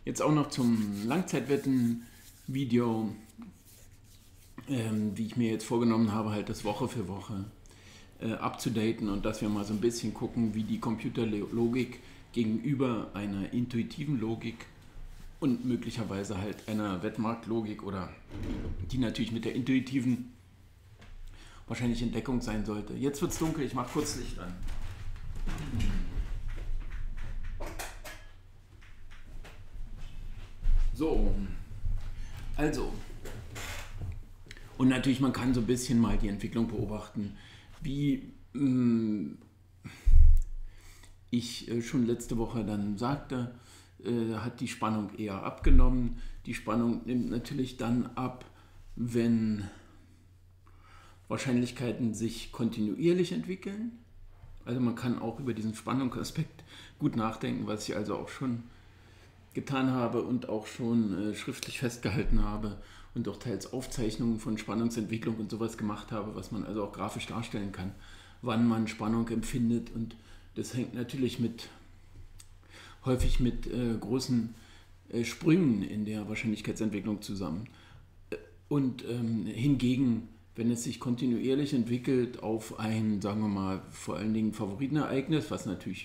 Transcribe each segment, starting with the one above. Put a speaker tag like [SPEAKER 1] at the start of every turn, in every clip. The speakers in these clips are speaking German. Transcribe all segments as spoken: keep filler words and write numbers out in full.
[SPEAKER 1] Jetzt auch noch zum Langzeitwetten-Video, ähm, wie ich mir jetzt vorgenommen habe, halt das Woche für Woche äh, abzudaten und dass wir mal so ein bisschen gucken, wie die Computerlogik gegenüber einer intuitiven Logik und möglicherweise halt einer Wettmarktlogik oder die natürlich mit der intuitiven wahrscheinlich in Deckung sein sollte. Jetzt wird es dunkel, ich mache kurz Licht an. So, also, und natürlich, man kann so ein bisschen mal die Entwicklung beobachten, wie mh, ich äh, schon letzte Woche dann sagte, äh, hat die Spannung eher abgenommen. Die Spannung nimmt natürlich dann ab, wenn Wahrscheinlichkeiten sich kontinuierlich entwickeln. Also man kann auch über diesen Spannungsaspekt gut nachdenken, was ich also auch schon getan habe und auch schon äh, schriftlich festgehalten habe und auch teils Aufzeichnungen von Spannungsentwicklung und sowas gemacht habe, was man also auch grafisch darstellen kann, wann man Spannung empfindet, und das hängt natürlich mit häufig mit äh, großen äh, Sprüngen in der Wahrscheinlichkeitsentwicklung zusammen. Und ähm, hingegen, wenn es sich kontinuierlich entwickelt auf ein, sagen wir mal, vor allen Dingen Favoritenereignis, was natürlich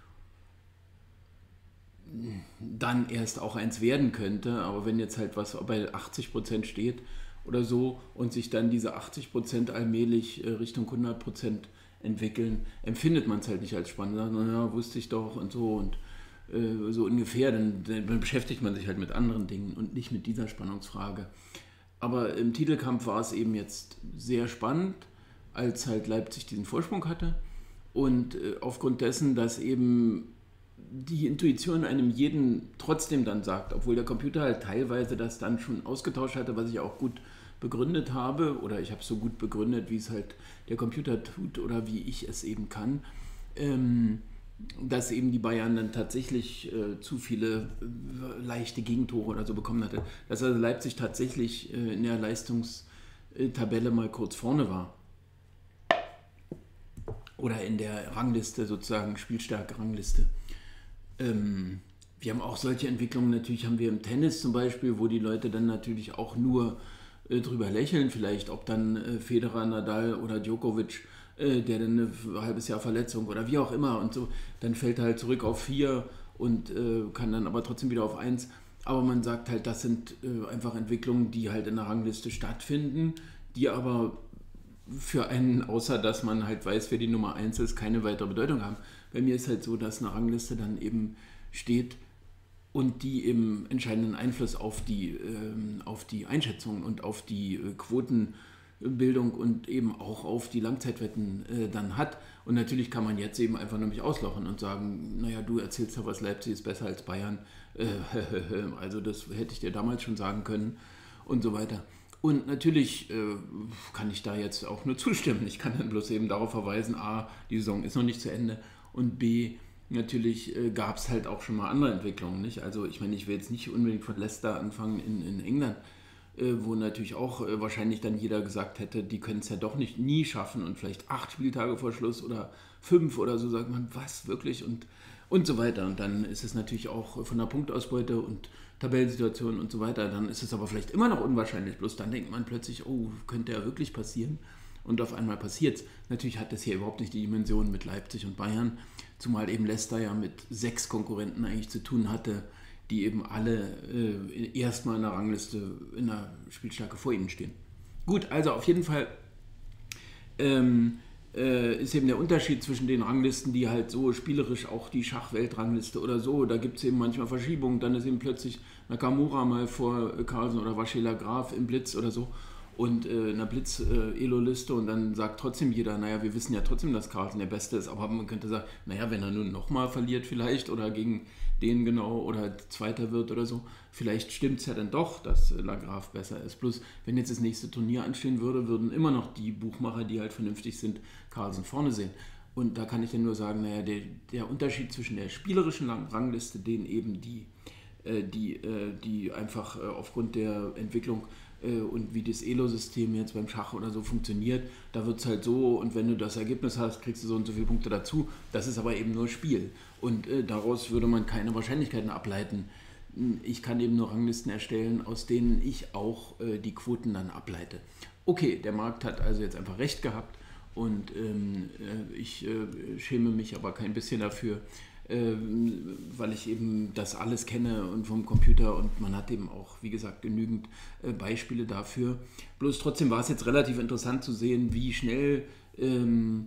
[SPEAKER 1] dann erst auch eins werden könnte, aber wenn jetzt halt was bei achtzig Prozent steht oder so und sich dann diese achtzig Prozent allmählich Richtung hundert Prozent entwickeln, empfindet man es halt nicht als spannend. Sagt, naja, wusste ich doch und so und äh, so ungefähr, dann, dann beschäftigt man sich halt mit anderen Dingen und nicht mit dieser Spannungsfrage. Aber im Titelkampf war es eben jetzt sehr spannend, als halt Leipzig diesen Vorsprung hatte, und äh, aufgrund dessen, dass eben die Intuition einem jeden trotzdem dann sagt, obwohl der Computer halt teilweise das dann schon ausgetauscht hatte, was ich auch gut begründet habe, oder ich habe es so gut begründet, wie es halt der Computer tut oder wie ich es eben kann, ähm, dass eben die Bayern dann tatsächlich äh, zu viele äh, leichte Gegentore oder so bekommen hatte, dass also Leipzig tatsächlich äh, in der Leistungstabelle mal kurz vorne war. Oder in der Rangliste sozusagen, Spielstärke-Rangliste. Ähm, wir haben auch solche Entwicklungen, natürlich haben wir im Tennis zum Beispiel, wo die Leute dann natürlich auch nur äh, drüber lächeln, vielleicht ob dann äh, Federer, Nadal oder Djokovic, äh, der dann ein halbes Jahr Verletzung oder wie auch immer und so, dann fällt er halt zurück auf vier und äh, kann dann aber trotzdem wieder auf eins. Aber man sagt halt, das sind äh, einfach Entwicklungen, die halt in der Rangliste stattfinden, die aber für einen, außer dass man halt weiß, wer die Nummer eins ist, keine weitere Bedeutung haben. Bei mir ist halt so, dass eine Rangliste dann eben steht und die eben entscheidenden Einfluss auf die, ähm, auf die Einschätzung und auf die äh, Quotenbildung und eben auch auf die Langzeitwetten äh, dann hat. Und natürlich kann man jetzt eben einfach nur mich auslochen und sagen, naja, du erzählst ja was, Leipzig ist besser als Bayern. Äh, also das hätte ich dir damals schon sagen können und so weiter. Und natürlich äh, kann ich da jetzt auch nur zustimmen. Ich kann dann bloß eben darauf verweisen, a, die Saison ist noch nicht zu Ende, und b, natürlich äh, gab es halt auch schon mal andere Entwicklungen. Nicht? Also ich meine, ich will jetzt nicht unbedingt von Leicester anfangen in, in England, äh, wo natürlich auch äh, wahrscheinlich dann jeder gesagt hätte, die können es ja doch nicht nie schaffen und vielleicht acht Spieltage vor Schluss oder fünf oder so, sagt man, was, wirklich? Und, und so weiter. Und dann ist es natürlich auch von der Punktausbeute und Tabellensituation und so weiter, dann ist es aber vielleicht immer noch unwahrscheinlich, bloß dann denkt man plötzlich, oh, könnte ja wirklich passieren, und auf einmal passiert es. Natürlich hat das hier überhaupt nicht die Dimension mit Leipzig und Bayern, zumal eben Leicester ja mit sechs Konkurrenten eigentlich zu tun hatte, die eben alle äh, erstmal in der Rangliste in der Spielstärke vor ihnen stehen. Gut, also auf jeden Fall ähm, äh, ist eben der Unterschied zwischen den Ranglisten, die halt so spielerisch, auch die Schachweltrangliste oder so, da gibt es eben manchmal Verschiebungen, dann ist eben plötzlich Nakamura mal vor Carlsen oder Waschela Graf im Blitz oder so und äh, in der Blitz-Elo-Liste, und dann sagt trotzdem jeder, naja, wir wissen ja trotzdem, dass Carlsen der Beste ist, aber man könnte sagen, naja, wenn er nun nochmal verliert vielleicht oder gegen den genau oder Zweiter wird oder so, vielleicht stimmt es ja dann doch, dass Lagrave besser ist. Bloß, wenn jetzt das nächste Turnier anstehen würde, würden immer noch die Buchmacher, die halt vernünftig sind, Carlsen vorne sehen. Und da kann ich dann nur sagen, naja, der, der Unterschied zwischen der spielerischen Rangliste, den eben die, äh, die, äh, die einfach äh, aufgrund der Entwicklung äh, und wie das Elo-System jetzt beim Schach oder so funktioniert, da wird es halt so, und wenn du das Ergebnis hast, kriegst du so und so viele Punkte dazu. Das ist aber eben nur Spiel. Und äh, daraus würde man keine Wahrscheinlichkeiten ableiten, Ich kann eben nur Ranglisten erstellen, aus denen ich auch äh, die Quoten dann ableite. Okay, der Markt hat also jetzt einfach recht gehabt und ähm, äh, ich äh, schäme mich aber kein bisschen dafür, äh, weil ich eben das alles kenne und vom Computer und man hat eben auch, wie gesagt, genügend äh, Beispiele dafür. Bloß trotzdem war es jetzt relativ interessant zu sehen, wie schnell ähm,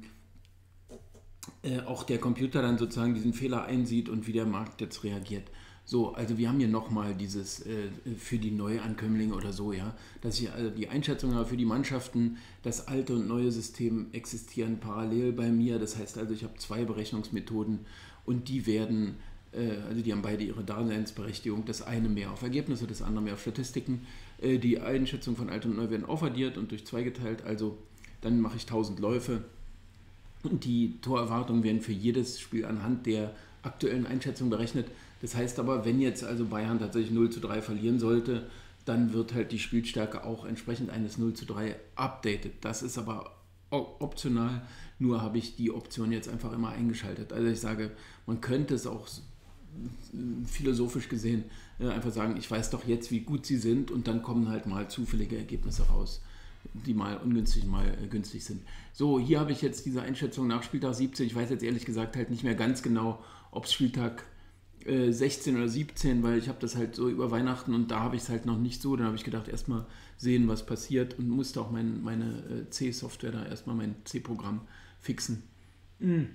[SPEAKER 1] äh, auch der Computer dann sozusagen diesen Fehler einsieht und wie der Markt jetzt reagiert. So, also wir haben hier nochmal dieses äh, für die Neuankömmlinge oder so, ja, dass ich also die Einschätzung habe für die Mannschaften, das alte und neue System existieren parallel bei mir. Das heißt also, ich habe zwei Berechnungsmethoden und die werden, äh, also die haben beide ihre Daseinsberechtigung. Das eine mehr auf Ergebnisse, das andere mehr auf Statistiken. Äh, die Einschätzung von alt und neu werden aufaddiert und durch zwei geteilt, also dann mache ich tausend Läufe. Und die Torerwartungen werden für jedes Spiel anhand der aktuellen Einschätzung berechnet. Das heißt aber, wenn jetzt also Bayern tatsächlich null zu drei verlieren sollte, dann wird halt die Spielstärke auch entsprechend eines null zu drei updated. Das ist aber optional, nur habe ich die Option jetzt einfach immer eingeschaltet. Also ich sage, man könnte es auch philosophisch gesehen einfach sagen, ich weiß doch jetzt, wie gut sie sind und dann kommen halt mal zufällige Ergebnisse raus, die mal ungünstig, mal günstig sind. So, hier habe ich jetzt diese Einschätzung nach Spieltag siebzehn. Ich weiß jetzt ehrlich gesagt halt nicht mehr ganz genau, ob es Spieltag äh, sechzehn oder siebzehn, weil ich habe das halt so über Weihnachten und da habe ich es halt noch nicht so. Dann habe ich gedacht, erstmal sehen, was passiert und musste auch mein, meine äh, C-Software da erstmal mein C-Programm fixen. Mhm.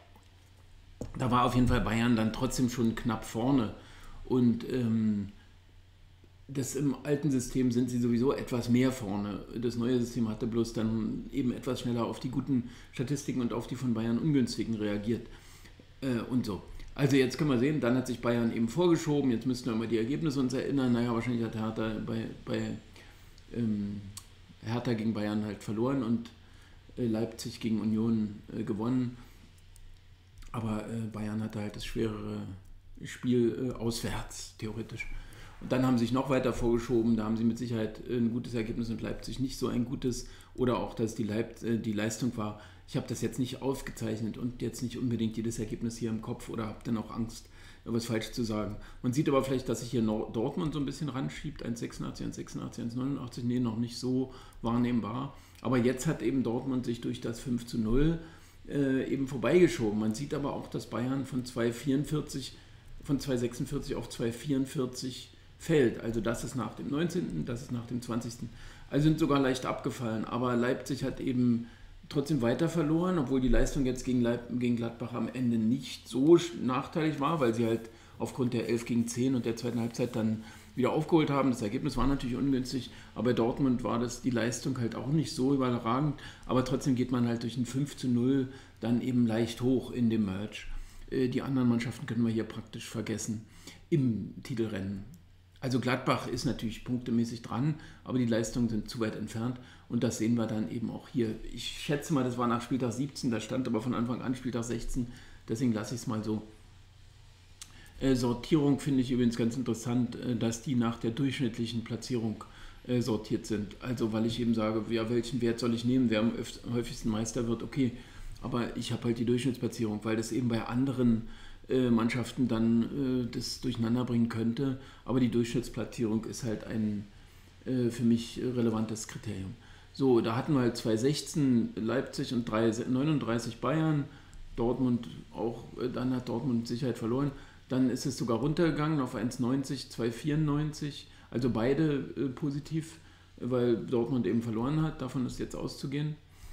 [SPEAKER 1] Da war auf jeden Fall Bayern dann trotzdem schon knapp vorne und ähm, das im alten System sind sie sowieso etwas mehr vorne. Das neue System hatte bloß dann eben etwas schneller auf die guten Statistiken und auf die von Bayern ungünstigen reagiert. Äh, und so. Also jetzt können wir sehen, dann hat sich Bayern eben vorgeschoben. Jetzt müssten wir mal die Ergebnisse uns erinnern. Naja, wahrscheinlich hat Hertha bei, bei ähm, Hertha gegen Bayern halt verloren und äh, Leipzig gegen Union äh, gewonnen. Aber äh, Bayern hatte halt das schwerere Spiel äh, auswärts, theoretisch. Und dann haben sie sich noch weiter vorgeschoben, da haben sie mit Sicherheit ein gutes Ergebnis und Leipzig nicht so ein gutes. Oder auch, dass die, Leip die Leistung war. Ich habe das jetzt nicht aufgezeichnet und jetzt nicht unbedingt jedes Ergebnis hier im Kopf oder habe dann auch Angst, was falsch zu sagen. Man sieht aber vielleicht, dass sich hier Dortmund so ein bisschen ranschiebt, eins Komma sechsundachtzig, eins Komma sechsundachtzig, eins Komma neunundachtzig, nee, noch nicht so wahrnehmbar. Aber jetzt hat eben Dortmund sich durch das fünf zu null äh, eben vorbeigeschoben. Man sieht aber auch, dass Bayern von zwei Komma vierundvierzig, von zwei Komma sechsundvierzig auf zwei Komma vierundvierzig fällt. Also das ist nach dem neunzehnten, das ist nach dem zwanzigsten Also sind sogar leicht abgefallen. Aber Leipzig hat eben trotzdem weiter verloren, obwohl die Leistung jetzt gegen, Leip gegen Gladbach am Ende nicht so nachteilig war, weil sie halt aufgrund der elf gegen zehn und der zweiten Halbzeit dann wieder aufgeholt haben. Das Ergebnis war natürlich ungünstig, aber bei Dortmund war das die Leistung halt auch nicht so überragend, aber trotzdem geht man halt durch ein fünf zu null dann eben leicht hoch in dem Merge. Die anderen Mannschaften können wir hier praktisch vergessen im Titelrennen. Also Gladbach ist natürlich punktemäßig dran, aber die Leistungen sind zu weit entfernt und das sehen wir dann eben auch hier. Ich schätze mal, das war nach Spieltag siebzehn, da stand aber von Anfang an Spieltag sechzehn, deswegen lasse ich es mal so. Äh, Sortierung finde ich übrigens ganz interessant, äh, dass die nach der durchschnittlichen Platzierung äh, sortiert sind. Also weil ich eben sage, ja, welchen Wert soll ich nehmen, wer am häufigsten Meister wird, okay. Aber ich habe halt die Durchschnittsplatzierung, weil das eben bei anderen äh, Mannschaften dann äh, das durcheinander bringen könnte. Aber die Durchschnittsplatzierung ist halt ein äh, für mich relevantes Kriterium. So, da hatten wir halt zwei Komma sechzehn Leipzig und drei Komma neununddreißig Bayern. Dortmund auch, äh, dann hat Dortmund mit Sicherheit verloren. Dann ist es sogar runtergegangen auf eins Komma neunzig, zwei Komma vierundneunzig. Also beide äh, positiv, weil Dortmund eben verloren hat. Davon ist jetzt auszugehen.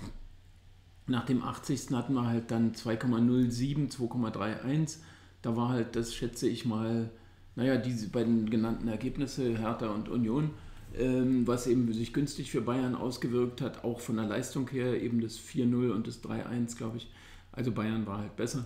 [SPEAKER 1] Nach dem achtzigsten hatten wir halt dann zwei Komma null sieben, zwei Komma einunddreißig. Da war halt, das schätze ich mal, naja, diese beiden genannten Ergebnisse, Hertha und Union, ähm, was eben sich günstig für Bayern ausgewirkt hat, auch von der Leistung her, eben das vier null und das drei eins, glaube ich. Also Bayern war halt besser.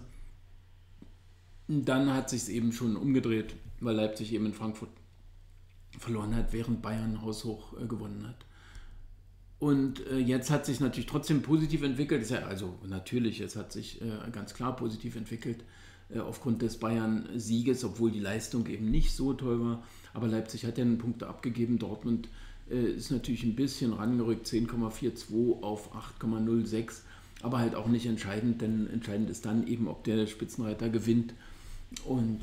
[SPEAKER 1] Dann hat sich es eben schon umgedreht, weil Leipzig eben in Frankfurt verloren hat, während Bayern haushoch äh, gewonnen hat. Und äh, jetzt hat sich natürlich trotzdem positiv entwickelt, ist ja, also natürlich, es hat sich äh, ganz klar positiv entwickelt äh, aufgrund des Bayern-Sieges, obwohl die Leistung eben nicht so toll war. Aber Leipzig hat ja einen Punkt abgegeben, Dortmund äh, ist natürlich ein bisschen rangerückt, zehn Komma zweiundvierzig auf acht Komma null sechs, aber halt auch nicht entscheidend, denn entscheidend ist dann eben, ob der Spitzenreiter gewinnt. Und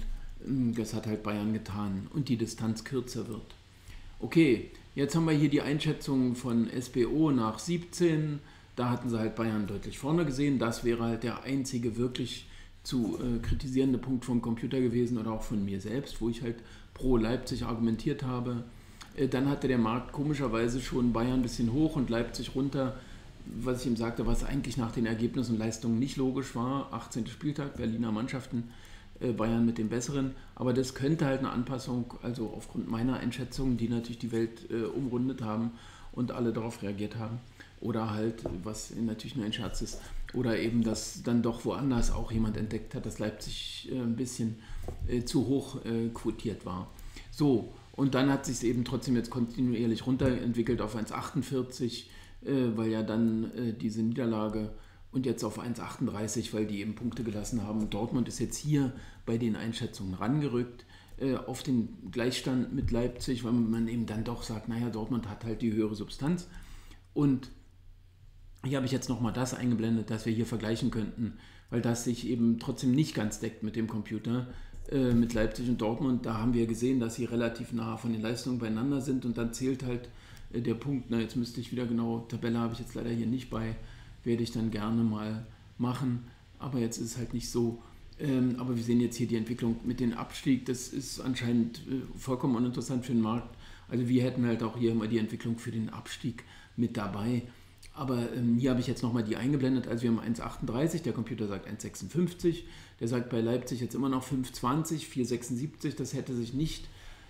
[SPEAKER 1] Das hat halt Bayern getan und die Distanz kürzer wird. Okay, jetzt haben wir hier die Einschätzung von S B O nach siebzehn. Da hatten sie halt Bayern deutlich vorne gesehen. Das wäre halt der einzige wirklich zu äh, kritisierende Punkt vom Computer gewesen oder auch von mir selbst, wo ich halt pro Leipzig argumentiert habe. Äh, dann hatte der Markt komischerweise schon Bayern ein bisschen hoch und Leipzig runter, was ich ihm sagte, was eigentlich nach den Ergebnissen und Leistungen nicht logisch war. achtzehnter Spieltag, Berliner Mannschaften, äh, Bayern mit den besseren. Aber das könnte halt eine Anpassung, also aufgrund meiner Einschätzung, die natürlich die Welt äh, umrundet haben und alle darauf reagiert haben. Oder halt, was natürlich nur ein Scherz ist, oder eben, dass dann doch woanders auch jemand entdeckt hat, dass Leipzig äh, ein bisschen äh, zu hoch äh, quotiert war. So, und dann hat sich es eben trotzdem jetzt kontinuierlich runterentwickelt auf eins Komma achtundvierzig, äh, weil ja dann äh, diese Niederlage und jetzt auf eins Komma achtunddreißig, weil die eben Punkte gelassen haben. Dortmund ist jetzt hier bei den Einschätzungen rangerückt äh, auf den Gleichstand mit Leipzig, weil man eben dann doch sagt, naja, Dortmund hat halt die höhere Substanz. Und hier habe ich jetzt nochmal das eingeblendet, dass wir hier vergleichen könnten, weil das sich eben trotzdem nicht ganz deckt mit dem Computer, äh, mit Leipzig und Dortmund. Da haben wir gesehen, dass sie relativ nah von den Leistungen beieinander sind und dann zählt halt äh, der Punkt, na jetzt müsste ich wieder genau, Tabelle habe ich jetzt leider hier nicht bei, werde ich dann gerne mal machen, aber jetzt ist es halt nicht so. Ähm, aber wir sehen jetzt hier die Entwicklung mit dem Abstieg, das ist anscheinend äh, vollkommen uninteressant für den Markt. Also wir hätten halt auch hier immer die Entwicklung für den Abstieg mit dabei. Aber ähm, hier habe ich jetzt nochmal die eingeblendet, also wir haben eins Komma achtunddreißig, der Computer sagt eins Komma sechsundfünfzig, der sagt bei Leipzig jetzt immer noch fünf Komma zwanzig, vier Komma sechsundsiebzig, das hätte sich nicht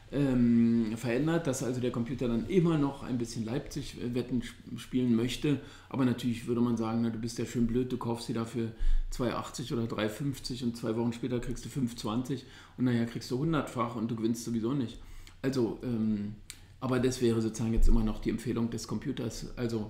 [SPEAKER 1] ähm, verändert, dass also der Computer dann immer noch ein bisschen Leipzig-Wetten spielen möchte, aber natürlich würde man sagen, na, du bist ja schön blöd, du kaufst sie dafür zwei Komma achtzig oder drei Komma fünfzig und zwei Wochen später kriegst du fünf Komma zwanzig und nachher kriegst du hundertfach und du gewinnst sowieso nicht. Also, ähm, aber das wäre sozusagen jetzt immer noch die Empfehlung des Computers, also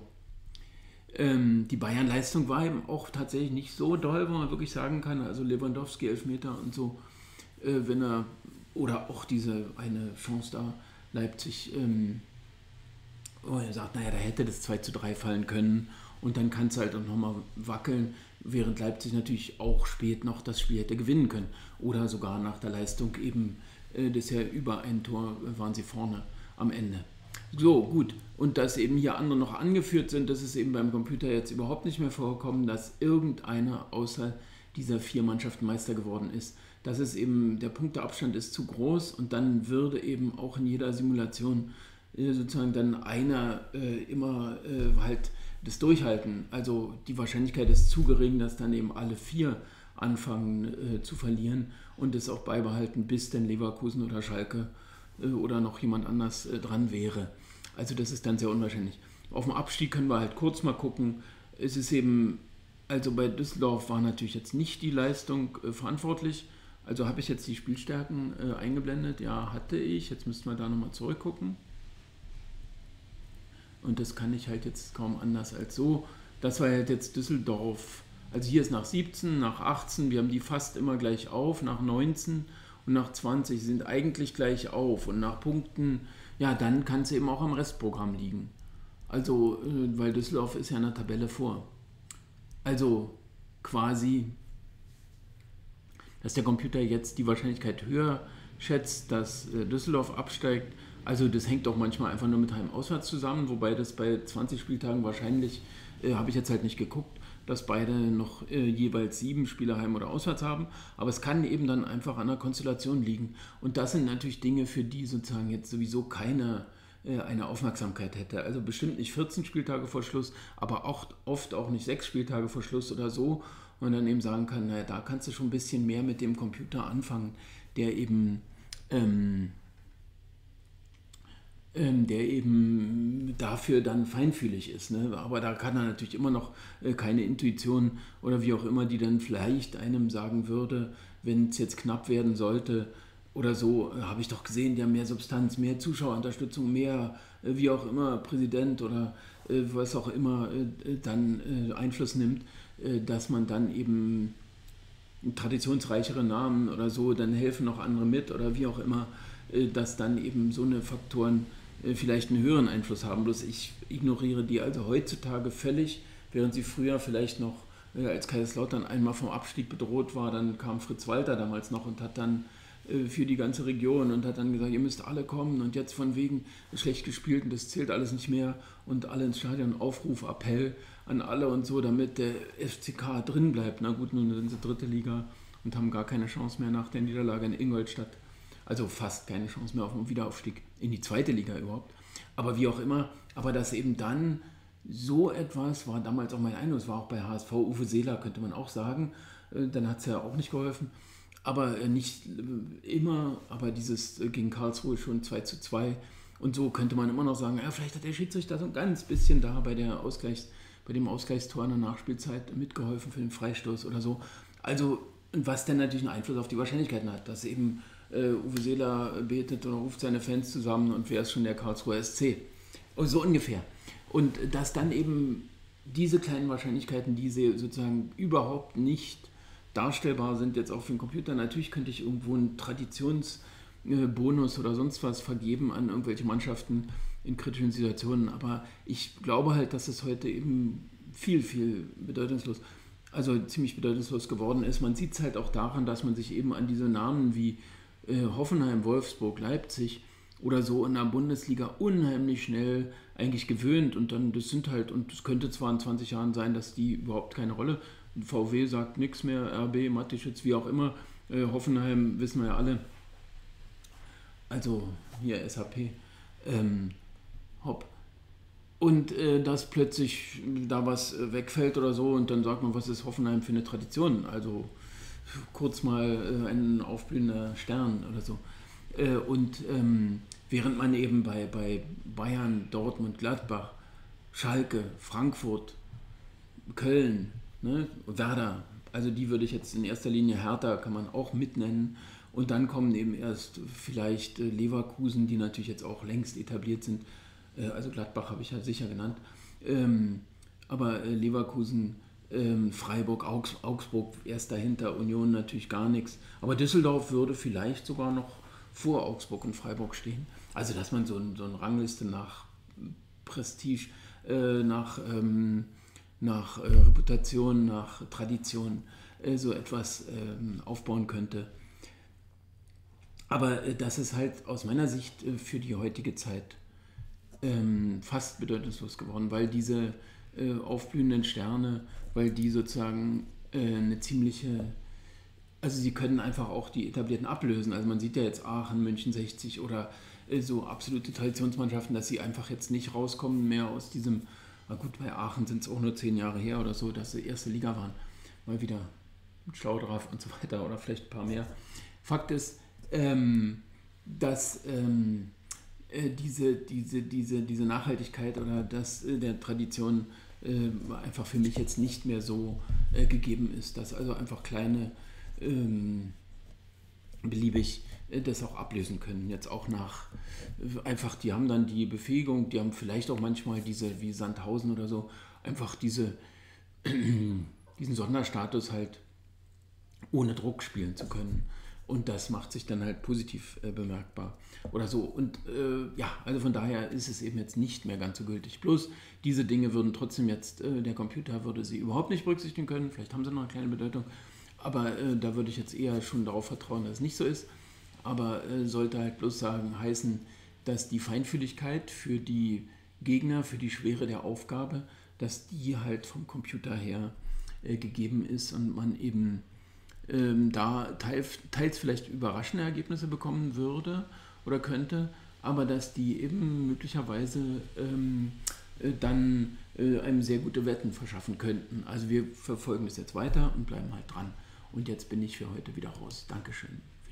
[SPEAKER 1] die Bayern-Leistung war eben auch tatsächlich nicht so doll, wo man wirklich sagen kann, also Lewandowski, Elfmeter und so, äh, wenn er, oder auch diese eine Chance da, Leipzig, ähm, wo er sagt, naja, da hätte das zwei zu drei fallen können und dann kann es halt auch nochmal wackeln, während Leipzig natürlich auch spät noch das Spiel hätte gewinnen können oder sogar nach der Leistung eben, äh, das ja über ein Tor äh, waren sie vorne am Ende. So, gut. Und dass eben hier andere noch angeführt sind, das ist eben beim Computer jetzt überhaupt nicht mehr vorgekommen, dass irgendeiner außer dieser vier Mannschaften Meister geworden ist. Das ist eben, der Punkteabstand ist zu groß und dann würde eben auch in jeder Simulation äh, sozusagen dann einer äh, immer äh, halt das durchhalten. Also die Wahrscheinlichkeit ist zu gering, dass dann eben alle vier anfangen äh, zu verlieren und es auch beibehalten, bis dann Leverkusen oder Schalke oder noch jemand anders äh, dran wäre. Also das ist dann sehr unwahrscheinlich. Auf dem Abstieg können wir halt kurz mal gucken. Es ist eben, also bei Düsseldorf war natürlich jetzt nicht die Leistung äh, verantwortlich. Also habe ich jetzt die Spielstärken äh, eingeblendet? Ja, hatte ich. Jetzt müssten wir da nochmal zurückgucken. Und das kann ich halt jetzt kaum anders als so. Das war halt jetzt Düsseldorf. Also hier ist nach siebzehn, nach achtzehn, wir haben die fast immer gleich auf, nach neunzehn und nach zwanzig sind eigentlich gleich auf und nach Punkten, ja, dann kann es eben auch am Restprogramm liegen. Also, weil Düsseldorf ist ja in der Tabelle vor. Also quasi, dass der Computer jetzt die Wahrscheinlichkeit höher schätzt, dass Düsseldorf absteigt. Also das hängt auch manchmal einfach nur mit Heim-Auswärts zusammen, wobei das bei zwanzig Spieltagen wahrscheinlich, äh, habe ich jetzt halt nicht geguckt, dass beide noch äh, jeweils sieben Spiele heim- oder auswärts haben. Aber es kann eben dann einfach an der Konstellation liegen. Und das sind natürlich Dinge, für die sozusagen jetzt sowieso keine äh, eine Aufmerksamkeit hätte. Also bestimmt nicht vierzehn Spieltage vor Schluss, aber auch oft auch nicht sechs Spieltage vor Schluss oder so. Und dann eben sagen kann, naja, da kannst du schon ein bisschen mehr mit dem Computer anfangen, der eben... Ähm, der eben dafür dann feinfühlig ist. Ne? Aber da kann er natürlich immer noch äh, keine Intuition oder wie auch immer, die dann vielleicht einem sagen würde, wenn es jetzt knapp werden sollte oder so, äh, habe ich doch gesehen, die haben mehr Substanz, mehr Zuschauerunterstützung, mehr, äh, wie auch immer, Präsident oder äh, was auch immer äh, dann äh, Einfluss nimmt, äh, dass man dann eben traditionsreichere Namen oder so, dann helfen noch andere mit oder wie auch immer, äh, dass dann eben so eine Faktoren vielleicht einen höheren Einfluss haben. Bloß ich ignoriere die also heutzutage völlig, während sie früher vielleicht noch, als Kaiserslautern einmal vom Abstieg bedroht war, dann kam Fritz Walter damals noch und hat dann äh, für die ganze Region und hat dann gesagt, ihr müsst alle kommen und jetzt von wegen schlecht gespielt und das zählt alles nicht mehr und alle ins Stadion, Aufruf, Appell an alle und so, damit der F C K drin bleibt. Na gut, nun sind sie dritte Liga und haben gar keine Chance mehr nach der Niederlage in Ingolstadt. Also fast keine Chance mehr auf einen Wiederaufstieg in die zweite Liga überhaupt. Aber wie auch immer, aber dass eben dann so etwas, war damals auch mein Eindruck, es war auch bei H S V, Uwe Seeler könnte man auch sagen, dann hat es ja auch nicht geholfen, aber nicht immer, aber dieses gegen Karlsruhe schon zwei zu zwei und so könnte man immer noch sagen, ja, vielleicht hat der Schiedsrichter so ein ganz bisschen da bei, der Ausgleichs, bei dem Ausgleichstor in der Nachspielzeit mitgeholfen für den Freistoß oder so. Also, was dann natürlich einen Einfluss auf die Wahrscheinlichkeiten hat, dass eben äh, Uwe Seeler betet oder ruft seine Fans zusammen und wer ist schon der Karlsruher S C? Und so ungefähr. Und dass dann eben diese kleinen Wahrscheinlichkeiten, diese sozusagen überhaupt nicht darstellbar sind, jetzt auch für den Computer. Natürlich könnte ich irgendwo einen Traditionsbonus oder sonst was vergeben an irgendwelche Mannschaften in kritischen Situationen, aber ich glaube halt, dass es heute eben viel, viel bedeutungslos, also ziemlich bedeutungslos geworden ist. Man sieht es halt auch daran, dass man sich eben an diese Namen wie äh, Hoffenheim, Wolfsburg, Leipzig oder so in der Bundesliga unheimlich schnell eigentlich gewöhnt und dann, das sind halt, und es könnte zwar in zwanzig Jahren sein, dass die überhaupt keine Rolle, V W sagt nichts mehr, R B, Mateschitz, wie auch immer, äh, Hoffenheim wissen wir ja alle, also hier S A P, ähm, hopp, und äh, dass plötzlich da was äh, wegfällt oder so und dann sagt man, was ist Hoffenheim für eine Tradition, also kurz mal äh, ein aufblühender Stern oder so. Äh, und ähm, während man eben bei, bei Bayern, Dortmund, Gladbach, Schalke, Frankfurt, Köln, ne, Werder, also die würde ich jetzt in erster Linie, Hertha kann man auch mitnennen und dann kommen eben erst vielleicht äh, Leverkusen, die natürlich jetzt auch längst etabliert sind, äh, also Gladbach habe ich ja sicher genannt, ähm, aber äh, Leverkusen, ähm, Freiburg, Augs, Augsburg erst dahinter, Union natürlich gar nichts, aber Düsseldorf würde vielleicht sogar noch vor Augsburg und Freiburg stehen. Also dass man so, ein, so eine Rangliste nach Prestige, äh, nach, ähm, nach äh, Reputation, nach Tradition äh, so etwas ähm, aufbauen könnte. Aber äh, das ist halt aus meiner Sicht äh, für die heutige Zeit ähm, fast bedeutungslos geworden, weil diese äh, aufblühenden Sterne, weil die sozusagen äh, eine ziemliche... Also sie können einfach auch die etablierten ablösen. Also man sieht ja jetzt Aachen, München sechzig oder äh, so absolute Traditionsmannschaften, dass sie einfach jetzt nicht rauskommen mehr aus diesem, na gut, bei Aachen sind es auch nur zehn Jahre her oder so, dass sie erste Liga waren. Mal wieder mit Staudraff und so weiter oder vielleicht ein paar mehr. Fakt ist, ähm, dass ähm, äh, diese, diese, diese, diese Nachhaltigkeit oder das äh, der Tradition äh, einfach für mich jetzt nicht mehr so äh, gegeben ist, dass also einfach kleine Ähm, beliebig äh, das auch ablösen können. Jetzt auch nach, äh, einfach, die haben dann die Befähigung, die haben vielleicht auch manchmal diese, wie Sandhausen oder so, einfach diese, diesen Sonderstatus halt ohne Druck spielen zu können. Und das macht sich dann halt positiv äh, bemerkbar oder so. Und äh, ja, also von daher ist es eben jetzt nicht mehr ganz so gültig. Bloß diese Dinge würden trotzdem jetzt, äh, der Computer würde sie überhaupt nicht berücksichtigen können. Vielleicht haben sie noch eine kleine Bedeutung. Aber äh, da würde ich jetzt eher schon darauf vertrauen, dass es nicht so ist. Aber äh, sollte halt bloß sagen, heißen, dass die Feinfühligkeit für die Gegner, für die Schwere der Aufgabe, dass die halt vom Computer her äh, gegeben ist und man eben ähm, da teils, teils vielleicht überraschende Ergebnisse bekommen würde oder könnte, aber dass die eben möglicherweise ähm, äh, dann äh, einem sehr gute Wetten verschaffen könnten. Also wir verfolgen das jetzt weiter und bleiben halt dran. Und jetzt bin ich für heute wieder raus. Dankeschön.